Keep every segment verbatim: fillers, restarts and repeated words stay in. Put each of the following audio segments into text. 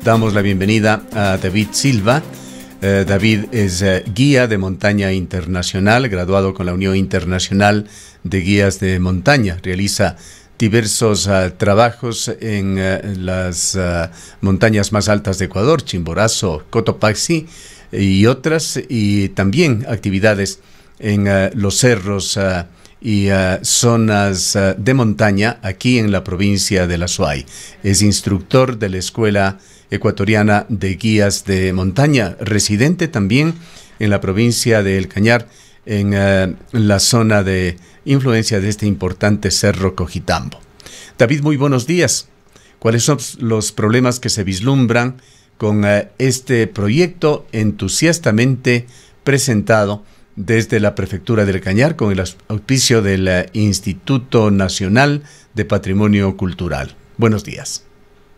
damos la bienvenida a David Silva. Uh, David es uh, guía de montaña internacional, graduado con la Unión Internacional de Guías de Montaña. Realiza diversos uh, trabajos en uh, las uh, montañas más altas de Ecuador, Chimborazo, Cotopaxi y otras, y también actividades en uh, los cerros uh, y uh, zonas uh, de montaña aquí en la provincia de La Suay. Es instructor de la Escuela Ecuatoriana de Guías de Montaña, residente también en la provincia de El Cañar, en uh, la zona de influencia de este importante cerro Cojitambo. David, muy buenos días. ¿Cuáles son los problemas que se vislumbran con uh, este proyecto entusiastamente presentado desde la Prefectura del Cañar con el auspicio del uh, Instituto Nacional de Patrimonio Cultural? Buenos días.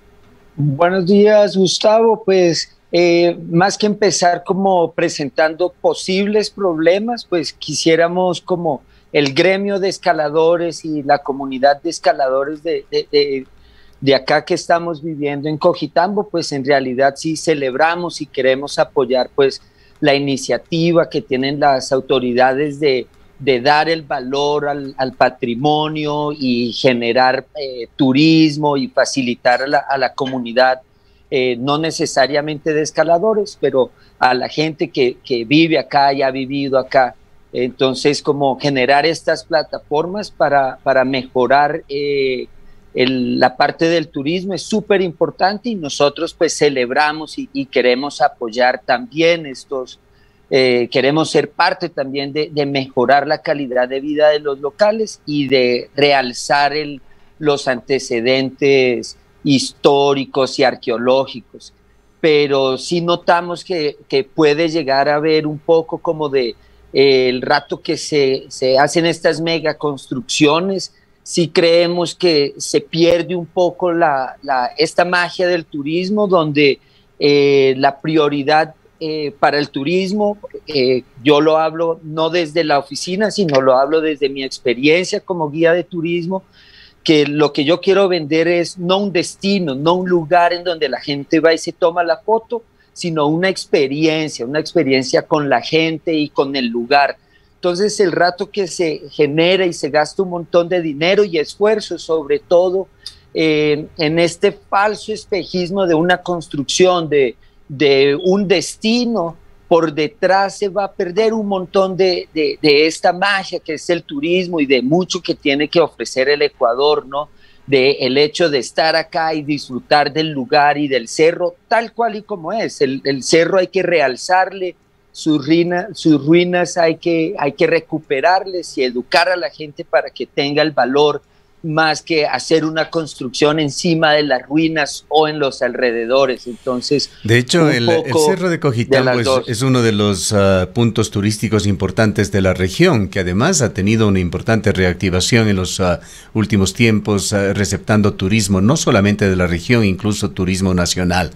Buenos días, Gustavo. Pues eh, más que empezar como presentando posibles problemas, pues quisiéramos como el gremio de escaladores y la comunidad de escaladores de, de, de, de acá que estamos viviendo en Cojitambo, pues en realidad sí celebramos y queremos apoyar pues la iniciativa que tienen las autoridades de, de dar el valor al, al patrimonio y generar eh, turismo y facilitar a la, a la comunidad, eh, no necesariamente de escaladores, pero a la gente que, que vive acá y ha vivido acá. Entonces, como generar estas plataformas para, para mejorar eh, el, la parte del turismo es súper importante, y nosotros pues celebramos y, y queremos apoyar también estos, eh, queremos ser parte también de, de mejorar la calidad de vida de los locales y de realzar el, los antecedentes históricos y arqueológicos. Pero sí notamos que, que puede llegar a haber un poco como de eh, el rato que se, se hacen estas mega construcciones, sí creemos que se pierde un poco la, la, esta magia del turismo, donde eh, la prioridad eh, para el turismo, eh, yo lo hablo no desde la oficina, sino lo hablo desde mi experiencia como guía de turismo, que lo que yo quiero vender es no un destino, no un lugar en donde la gente va y se toma la foto, sino una experiencia, una experiencia con la gente y con el lugar. Entonces, el rato que se genera y se gasta un montón de dinero y esfuerzo, sobre todo eh, en este falso espejismo de una construcción, de, de un destino, por detrás se va a perder un montón de, de, de esta magia que es el turismo y de mucho que tiene que ofrecer el Ecuador, ¿no? De el hecho de estar acá y disfrutar del lugar y del cerro tal cual y como es. El, el cerro hay que realzarle, sus ruinas, sus ruinas hay que, hay que recuperarles y educar a la gente para que tenga el valor, más que hacer una construcción encima de las ruinas o en los alrededores. Entonces, de hecho, el, el Cerro de Cojitambo de es, es uno de los uh, puntos turísticos importantes de la región, que además ha tenido una importante reactivación en los uh, últimos tiempos, uh, receptando turismo no solamente de la región, incluso turismo nacional.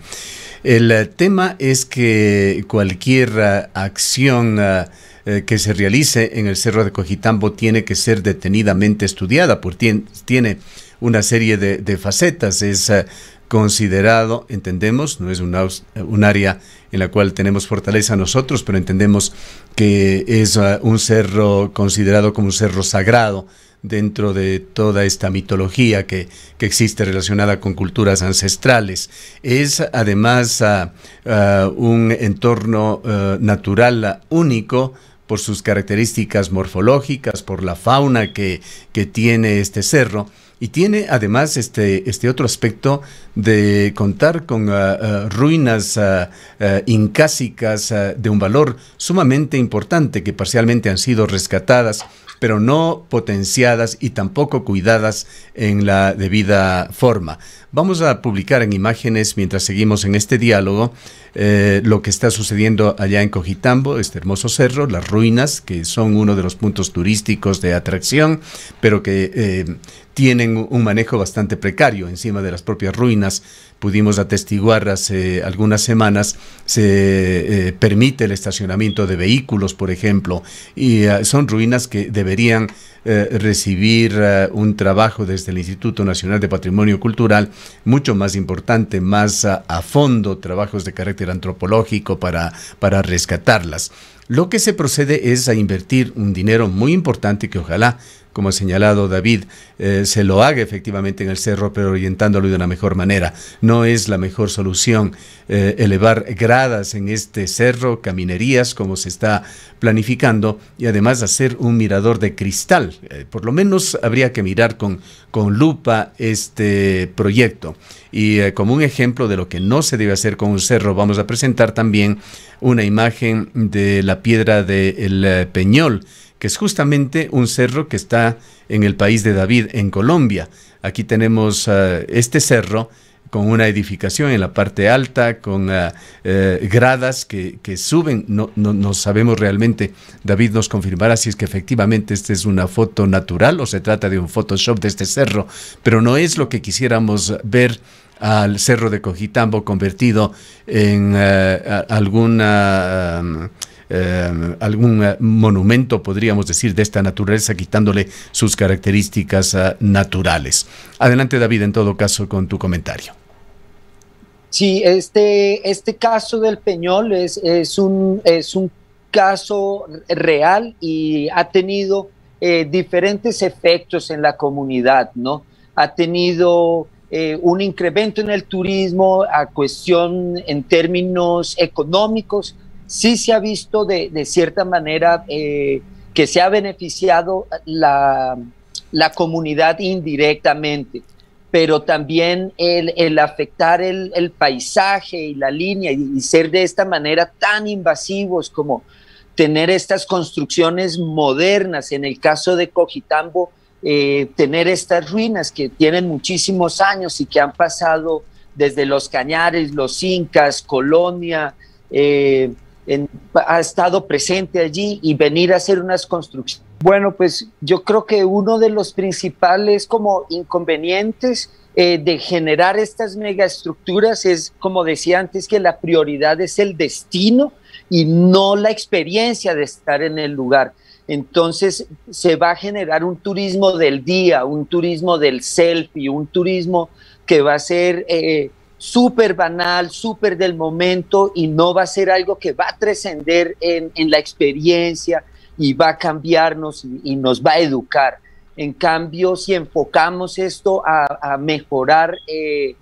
El uh, tema es que cualquier uh, acción uh, eh, que se realice en el Cerro de Cojitambo tiene que ser detenidamente estudiada, porque tiene, tiene una serie de, de facetas. Es uh, considerado, entendemos, no es una, un área en la cual tenemos fortaleza nosotros, pero entendemos que es uh, un cerro considerado como un cerro sagrado dentro de toda esta mitología que, que existe relacionada con culturas ancestrales. Es además uh, uh, un entorno uh, natural único por sus características morfológicas, por la fauna que, que tiene este cerro, y tiene además este, este otro aspecto de contar con uh, uh, ruinas uh, uh, incásicas uh, de un valor sumamente importante, que parcialmente han sido rescatadas, pero no potenciadas y tampoco cuidadas en la debida forma. Vamos a publicar en imágenes, mientras seguimos en este diálogo, eh, lo que está sucediendo allá en Cojitambo, este hermoso cerro, las ruinas, que son uno de los puntos turísticos de atracción, pero que eh, tienen un manejo bastante precario encima de las propias ruinas. Pudimos atestiguar hace algunas semanas, se eh, permite el estacionamiento de vehículos, por ejemplo, y uh, son ruinas que deberían eh, recibir uh, un trabajo desde el Instituto Nacional de Patrimonio Cultural mucho más importante, más uh, a fondo, trabajos de carácter antropológico para, para rescatarlas. Lo que se procede es a invertir un dinero muy importante que ojalá, como ha señalado David, eh, se lo haga efectivamente en el cerro, pero orientándolo de una mejor manera. No es la mejor solución eh, elevar gradas en este cerro, caminerías, como se está planificando, y además hacer un mirador de cristal. Eh, por lo menos habría que mirar con, con lupa este proyecto. Y eh, como un ejemplo de lo que no se debe hacer con un cerro, vamos a presentar también una imagen de la piedra del de Peñol, que es justamente un cerro que está en el país de David, en Colombia. Aquí tenemos uh, este cerro con una edificación en la parte alta, con uh, uh, gradas que, que suben. No, no, no sabemos realmente, David nos confirmará si es que efectivamente esta es una foto natural o se trata de un Photoshop de este cerro, pero no es lo que quisiéramos ver al Cerro de Cojitambo convertido en uh, alguna... Um, Eh, algún uh, monumento, podríamos decir, de esta naturaleza, quitándole sus características uh, naturales. Adelante, David, en todo caso, con tu comentario. Sí, este, este caso del Peñol es, es, un, es un caso real y ha tenido eh, diferentes efectos en la comunidad, ¿no? Ha tenido eh, un incremento en el turismo, a cuestión en términos económicos. Sí se ha visto de, de cierta manera eh, que se ha beneficiado la, la comunidad indirectamente, pero también el, el afectar el, el paisaje y la línea y, y ser de esta manera tan invasivos como tener estas construcciones modernas, en el caso de Cojitambo, eh, tener estas ruinas que tienen muchísimos años y que han pasado desde los Cañares, los Incas, Colonia, eh, En, ha estado presente allí y venir a hacer unas construcciones. Bueno, pues yo creo que uno de los principales como inconvenientes eh, de generar estas megaestructuras es, como decía antes, que la prioridad es el destino y no la experiencia de estar en el lugar. Entonces se va a generar un turismo del día, un turismo del selfie, un turismo que va a ser... Eh, súper banal, súper del momento, y no va a ser algo que va a trascender en, en la experiencia y va a cambiarnos y, y nos va a educar. En cambio, si enfocamos esto a, a mejorar eh,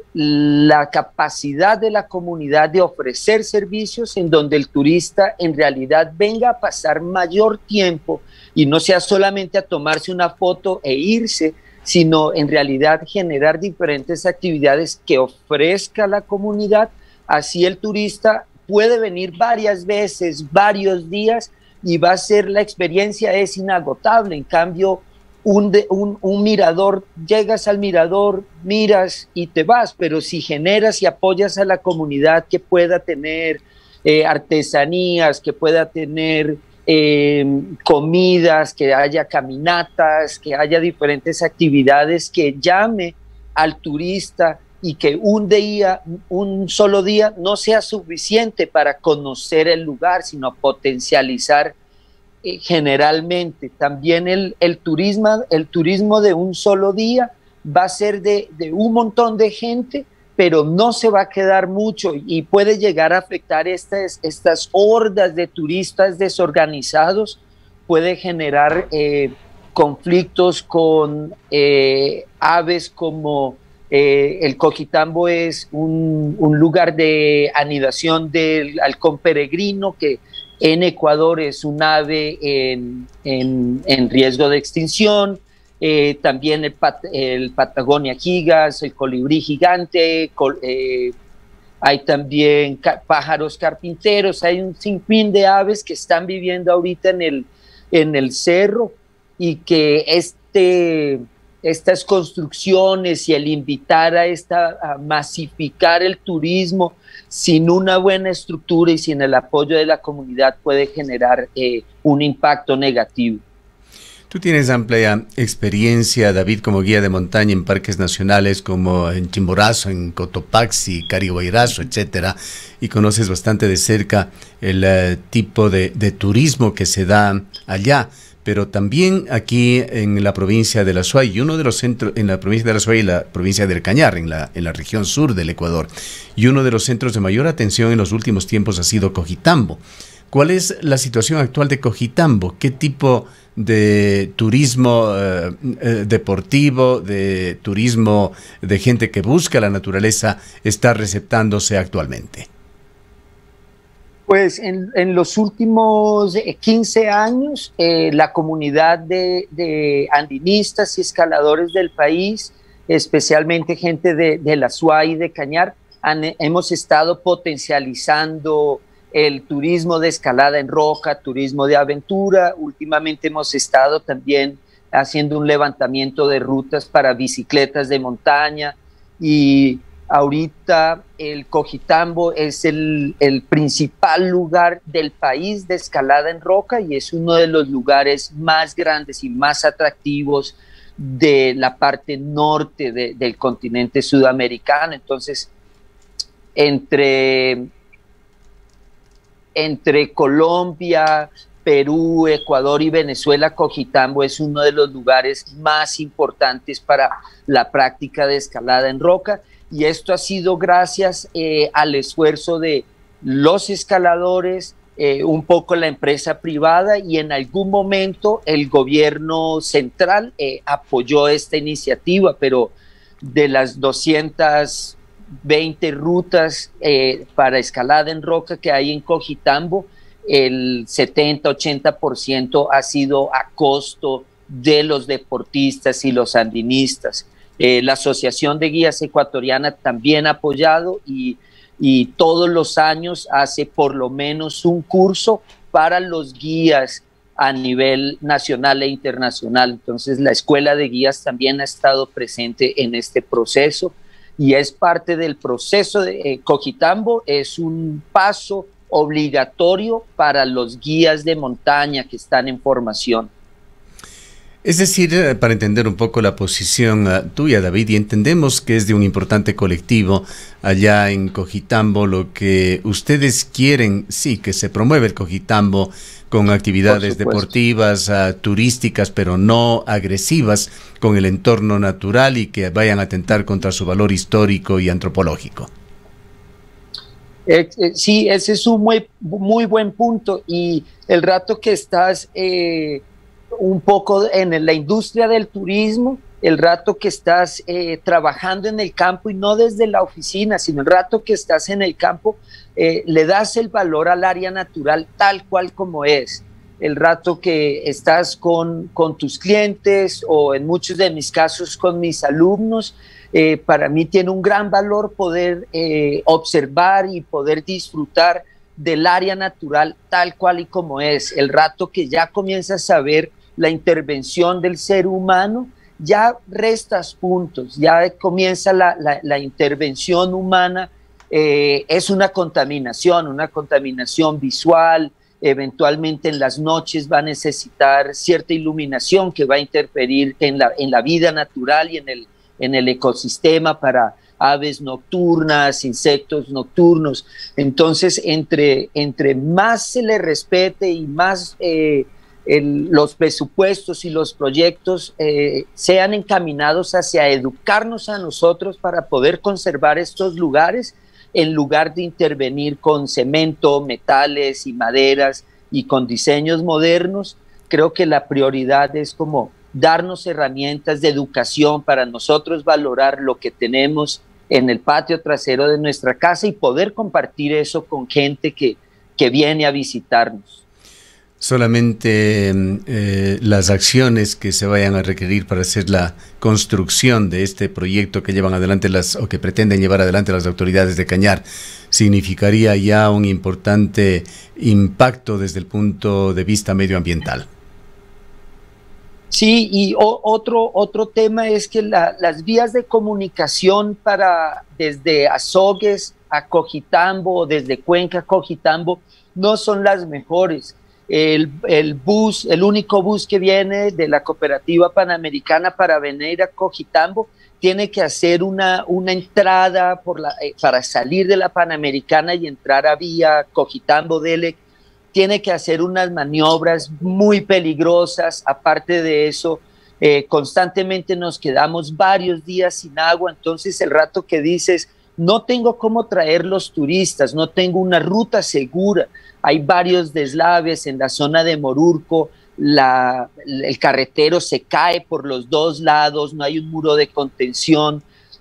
la capacidad de la comunidad de ofrecer servicios en donde el turista en realidad venga a pasar mayor tiempo y no sea solamente a tomarse una foto e irse, sino en realidad generar diferentes actividades que ofrezca la comunidad, así el turista puede venir varias veces, varios días, y va a ser, la experiencia es inagotable. En cambio, un, de, un, un mirador, llegas al mirador, miras y te vas, pero si generas y apoyas a la comunidad que pueda tener eh, artesanías, que pueda tener... Eh, comidas, que haya caminatas, que haya diferentes actividades que llame al turista y que un día, un solo día no sea suficiente para conocer el lugar, sino potencializar eh, generalmente. También el, el, turismo, el turismo de un solo día va a ser de, de un montón de gente, pero no se va a quedar mucho y puede llegar a afectar estas, estas hordas de turistas desorganizados, puede generar eh, conflictos con eh, aves como eh, el Cojitambo es un, un lugar de anidación del halcón peregrino, que en Ecuador es un ave en, en, en riesgo de extinción. Eh, también el, Pat, el Patagonia gigas, el colibrí gigante, col, eh, hay también ca pájaros carpinteros, hay un sinfín de aves que están viviendo ahorita en el, en el cerro, y que este, estas construcciones y el invitar a, esta, a masificar el turismo sin una buena estructura y sin el apoyo de la comunidad puede generar eh, un impacto negativo. Tú tienes amplia experiencia, David, como guía de montaña en parques nacionales como en Chimborazo, en Cotopaxi, Cariguairazo, etcétera, y conoces bastante de cerca el uh, tipo de, de turismo que se da allá. Pero también aquí en la provincia de La Suay, y uno de los centros, en la provincia de La Suay y la provincia del Cañar, en la, en la región sur del Ecuador, y uno de los centros de mayor atención en los últimos tiempos ha sido Cojitambo. ¿Cuál es la situación actual de Cojitambo? ¿Qué tipo de turismo eh, eh, deportivo, de turismo de gente que busca la naturaleza está receptándose actualmente? Pues en, en los últimos quince años, eh, la comunidad de, de andinistas y escaladores del país, especialmente gente de, de La Suay y de Cañar, han, hemos estado potencializando el turismo de escalada en roca, turismo de aventura. Últimamente hemos estado también haciendo un levantamiento de rutas para bicicletas de montaña, y ahorita el Cojitambo es el, el principal lugar del país de escalada en roca y es uno de los lugares más grandes y más atractivos de la parte norte de, del continente sudamericano. Entonces, entre... entre Colombia, Perú, Ecuador y Venezuela, Cojitambo es uno de los lugares más importantes para la práctica de escalada en roca, y esto ha sido gracias eh, al esfuerzo de los escaladores, eh, un poco la empresa privada, y en algún momento el gobierno central eh, apoyó esta iniciativa, pero de las doscientas veinte rutas eh, para escalada en roca que hay en Cojitambo, el setenta ochenta por ciento ha sido a costo de los deportistas y los andinistas. Eh, la Asociación de Guías Ecuatoriana también ha apoyado y, y todos los años hace por lo menos un curso para los guías a nivel nacional e internacional. Entonces la Escuela de Guías también ha estado presente en este proceso, y es parte del proceso de eh, Cojitambo, es un paso obligatorio para los guías de montaña que están en formación. Es decir, para entender un poco la posición uh, tuya, David, y entendemos que es de un importante colectivo allá en Cojitambo, lo que ustedes quieren, sí, que se promueve el Cojitambo con actividades deportivas, uh, turísticas, pero no agresivas con el entorno natural y que vayan a atentar contra su valor histórico y antropológico. Eh, eh, sí, ese es un muy, muy buen punto, y el rato que estás... Eh, un poco en la industria del turismo, el rato que estás eh, trabajando en el campo, y no desde la oficina, sino el rato que estás en el campo, eh, le das el valor al área natural tal cual como es. El rato que estás con, con tus clientes, o en muchos de mis casos con mis alumnos, eh, para mí tiene un gran valor poder eh, observar y poder disfrutar del área natural tal cual y como es. El rato que ya comienzas a ver la intervención del ser humano, ya restas puntos, ya comienza la, la, la intervención humana, eh, es una contaminación, una contaminación visual, eventualmente en las noches va a necesitar cierta iluminación que va a interferir en la, en la vida natural y en el, en el ecosistema para aves nocturnas, insectos nocturnos. Entonces, entre, entre más se le respete y más eh, el, los presupuestos y los proyectos eh, sean encaminados hacia educarnos a nosotros para poder conservar estos lugares, en lugar de intervenir con cemento, metales y maderas y con diseños modernos, creo que la prioridad es como darnos herramientas de educación para nosotros valorar lo que tenemos en el patio trasero de nuestra casa y poder compartir eso con gente que, que viene a visitarnos. Solamente eh, las acciones que se vayan a requerir para hacer la construcción de este proyecto que llevan adelante las o que pretenden llevar adelante las autoridades de Cañar significaría ya un importante impacto desde el punto de vista medioambiental. Sí, y o, otro, otro tema es que la, las vías de comunicación para desde Azogues a Cojitambo, desde Cuenca a Cojitambo, no son las mejores. el, el bus, el único bus que viene de la Cooperativa Panamericana para venir a Cojitambo, tiene que hacer una, una entrada por la, eh, para salir de la Panamericana y entrar a vía Cojitambo-Delec. Tiene que hacer unas maniobras muy peligrosas. Aparte de eso, eh, constantemente nos quedamos varios días sin agua. Entonces, el rato que dices, no tengo cómo traer los turistas, no tengo una ruta segura, hay varios deslaves en la zona de Morurco, la, el carretero se cae por los dos lados, no hay un muro de contención,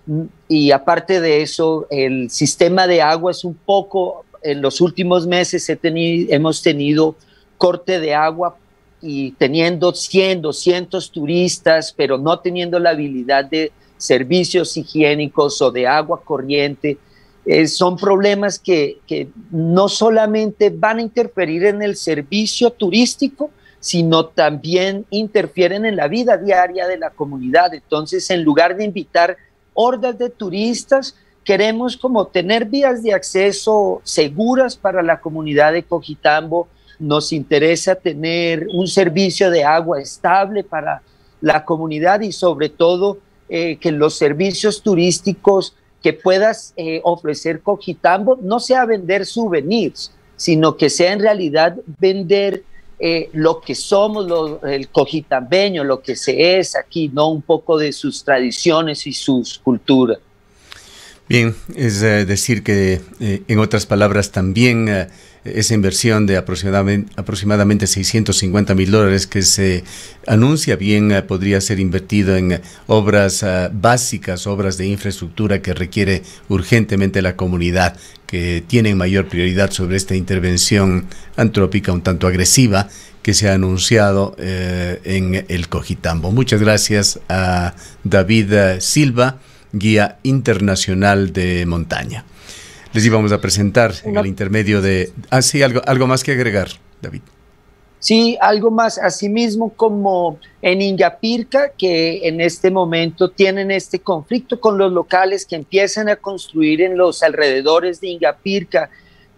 y aparte de eso, el sistema de agua es un poco, en los últimos meses he tenido, hemos tenido corte de agua y teniendo cien, doscientos turistas, pero no teniendo la habilidad de servicios higiénicos o de agua corriente. Eh, son problemas que, que no solamente van a interferir en el servicio turístico, sino también interfieren en la vida diaria de la comunidad. Entonces, en lugar de invitar hordas de turistas, queremos como tener vías de acceso seguras para la comunidad de Cojitambo. Nos interesa tener un servicio de agua estable para la comunidad y sobre todo eh, que los servicios turísticos que puedas eh, ofrecer Cojitambo no sea vender souvenirs, sino que sea en realidad vender eh, lo que somos lo, el cojitambeño, lo que se es aquí, ¿no? Un poco de sus tradiciones y sus culturas. Bien, es eh, decir que, eh, en otras palabras, también eh, esa inversión de aproximadamente, aproximadamente seiscientos cincuenta mil dólares que se anuncia bien eh, podría ser invertido en obras eh, básicas, obras de infraestructura que requiere urgentemente la comunidad, que tienen mayor prioridad sobre esta intervención antrópica un tanto agresiva que se ha anunciado eh, en el Cojitambo. Muchas gracias a David Silva, guía internacional de montaña. Les íbamos a presentar en el intermedio de... Ah, sí, algo, algo más que agregar, David. Sí, algo más. Asimismo, como en Ingapirca, que en este momento tienen este conflicto con los locales que empiezan a construir en los alrededores de Ingapirca,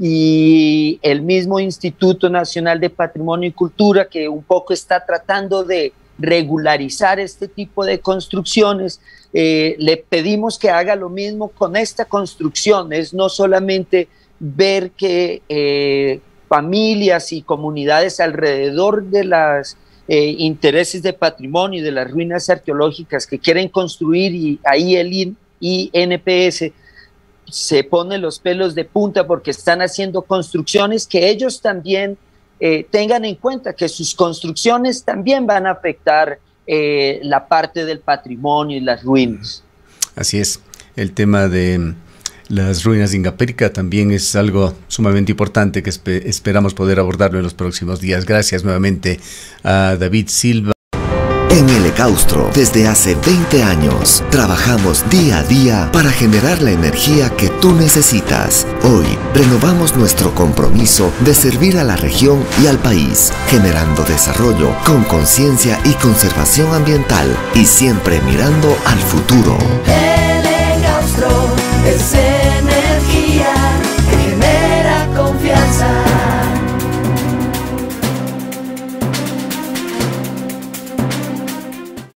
y el mismo Instituto Nacional de Patrimonio y Cultura, que un poco está tratando de regularizar este tipo de construcciones. Eh, le pedimos que haga lo mismo con esta construcción. Es no solamente ver que eh, familias y comunidades alrededor de los eh, intereses de patrimonio y de las ruinas arqueológicas que quieren construir, y ahí el I N P S se pone los pelos de punta porque están haciendo construcciones que ellos también eh, tengan en cuenta que sus construcciones también van a afectar eh, la parte del patrimonio y las ruinas. Así es, el tema de las ruinas de Ingapirca también es algo sumamente importante que esp- esperamos poder abordarlo en los próximos días. Gracias nuevamente a David Silva. En el Ecaustro, desde hace veinte años, trabajamos día a día para generar la energía que tú necesitas. Hoy, renovamos nuestro compromiso de servir a la región y al país, generando desarrollo con conciencia y conservación ambiental, y siempre mirando al futuro. El Ecaustro es el